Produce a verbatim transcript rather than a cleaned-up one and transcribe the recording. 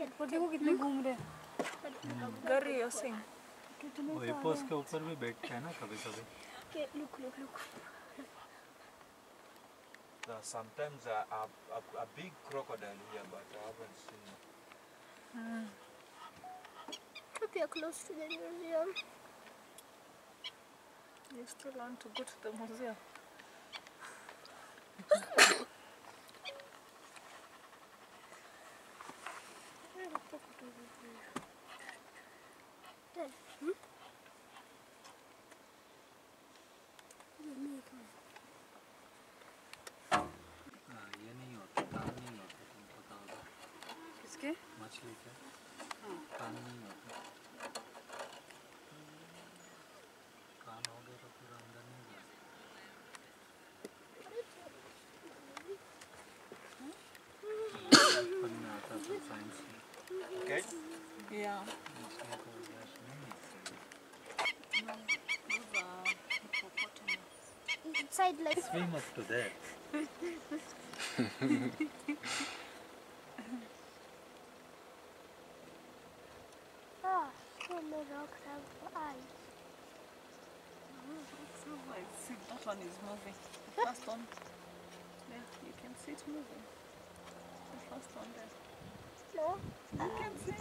देखो कितने घूम रहे हैं कर रही है सिंह वो हिप्पोस के ऊपर भी बैठते हैं ना कभी कभी look look look Sometimes a, a, a, a big crocodile here, but I haven't seen it. Hmm. If you're close to the museum. You still want to go to the museum? Hmm? ये नहीं होता कान नहीं होता तुम पता होगा किसके मछली के कान नहीं होता कान हो गया तो पूरा अंदर नहीं जा सकता में आता था साइंस में Okay? Yeah. मछली को गैस नहीं Inside like swim up to there ah, so many rocks have eyes. See, that one is moving. The first one. Yeah, you can see it moving. The first one there. No? You can see